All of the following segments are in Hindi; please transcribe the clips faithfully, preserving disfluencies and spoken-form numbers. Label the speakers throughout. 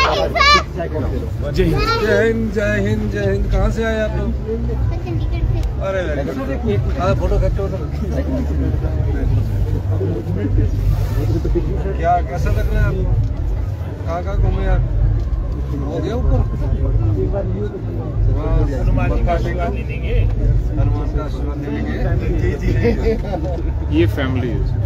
Speaker 1: जय हिंद जय हिंद जय हिंद। कहाँ से आए आप लोग? अरे फोटो खींचो। क्या कैसा लग रहा है आपको? कहाँ कहाँ घूमे आप? हो गया ऊपर? हनुमान जी का आशीर्वाद ले लेंगे। हनुमान का आशीर्वाद ले लेंगे।
Speaker 2: ये फैमिली है।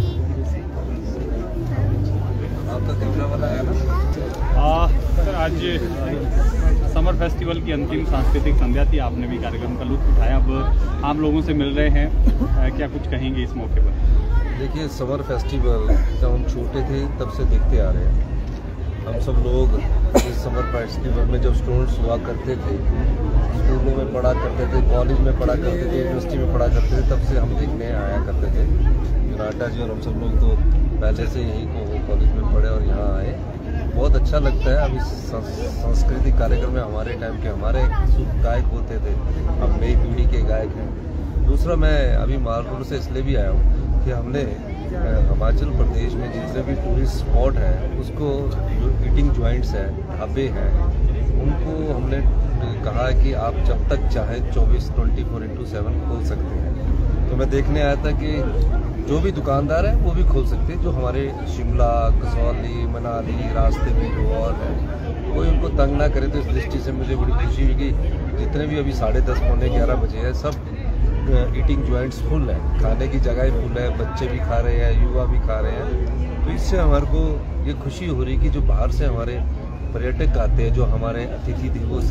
Speaker 1: आपका कैमरा वाला है ना?
Speaker 2: आ, सर आज समर फेस्टिवल की अंतिम सांस्कृतिक संध्या थी। आपने भी कार्यक्रम का लुत्फ उठाया। अब आप लोगों से मिल रहे हैं, क्या कुछ कहेंगे इस मौके पर?
Speaker 1: देखिए, समर फेस्टिवल जब हम छोटे थे तब से देखते आ रहे हैं। हम सब लोग इस समर फेस्टिवल में जब स्टूडेंट्स हुआ करते थे, स्कूलों में पढ़ा करते थे, कॉलेज में पढ़ा करते थे, यूनिवर्सिटी में पढ़ा करते थे, तब से हम देखने आया करते थे। नाटा जी और हम सब लोग तो पहले से यही कॉलेज में पढ़े और यहाँ आए। बहुत अच्छा लगता है। अभी सांस्कृतिक कार्यक्रम में हमारे टाइम के हमारे गायक होते थे, अब नई पीढ़ी के गायक हैं। दूसरा, मैं अभी माल रोड से इसलिए भी आया हूँ कि हमने हिमाचल प्रदेश में जितने भी टूरिस्ट स्पॉट हैं, उसको जो ईटिंग जॉइंट्स हैं, ढाबे हैं, उनको हमने कहा है कि आप जब तक चाहें चौबीस ट्वेंटी फोर इंटू सेवन खोल सकते हैं। तो मैं देखने आया था कि जो भी दुकानदार है वो भी खोल सकते हैं। जो हमारे शिमला, कसौली, मनाली रास्ते में जो और है, कोई उनको तंग ना करे। तो इस दृष्टि से मुझे बड़ी खुशी हुई कि जितने भी अभी साढ़े दस पौने ग्यारह बजे हैं, सब ईटिंग जॉइंट्स फुल है, खाने की जगह फुल है, बच्चे भी खा रहे हैं, युवा भी खा रहे हैं। तो इससे हमारे को ये खुशी हो रही कि जो बाहर से हमारे पर्यटक आते हैं, जो हमारे अतिथि देवो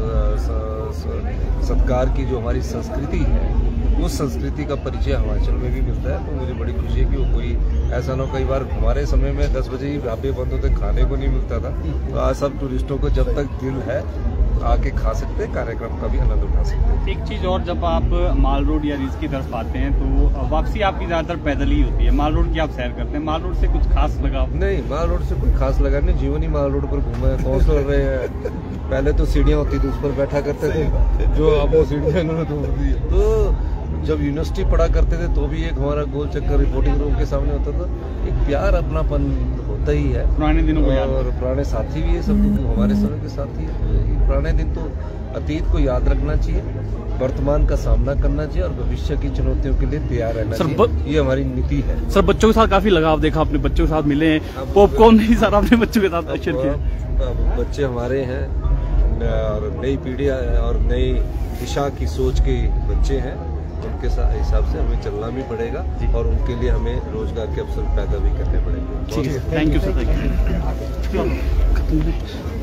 Speaker 1: सत्कार की जो हमारी संस्कृति है, उस संस्कृति का परिचय हिमाचल में भी मिलता है। तो मुझे बड़ी खुशी है कि वो कोई ऐसा ना, कई बार हमारे समय में दस बजे ही ढाबे बंद होते, खाने को नहीं मिलता था। तो आज सब टूरिस्टों को जब तक दिल है आके खा सकते हैं, कार्यक्रम का भी आनंद उठा सकते हैं।
Speaker 2: एक चीज़ और, जब आप माल रोड या रिज की तरफ आते हैं तो वापसी आपकी ज़्यादातर पैदल ही होती है। माल रोड की आप सैर करते हैं, माल रोड से कुछ खास लगा?
Speaker 1: नहीं, माल रोड से कोई खास लगा नहीं। जीवन ही माल रोड पर घूमा है, कौन सा रहे हैं। पहले तो सीढ़ियाँ होती थी, उस पर बैठा करते थे, जो अब वो सीढ़ियाँ इन्होंने तोड़ दी। तो जब यूनिवर्सिटी पढ़ा करते थे तो भी एक हमारा गोल चक्कर रिपोर्टिंग रूम के सामने होता था। एक प्यार, अपनापन होता ही है
Speaker 2: पुराने दिनों को याद,
Speaker 1: और पुराने साथी भी है सब, हमारे समय के साथी है। पुराने दिन तो अतीत को याद रखना चाहिए, वर्तमान का सामना करना चाहिए और भविष्य की चुनौतियों के लिए तैयार रहना चाहिए। ये हमारी नीति है।
Speaker 2: सर, बच्चों के साथ काफी लगाव देखा, अपने बच्चों के साथ मिले हैं। पॉपकॉर्न नहीं सर, आपने बच्चों के साथ शेयर किया?
Speaker 1: बच्चे हमारे हैं और नई पीढ़ी और नई दिशा की सोच के बच्चे हैं। उनके हिसाब से हमें चलना भी पड़ेगा और उनके लिए हमें रोजगार के अवसर पैदा भी करने पड़ेंगे।
Speaker 2: Thank you sir.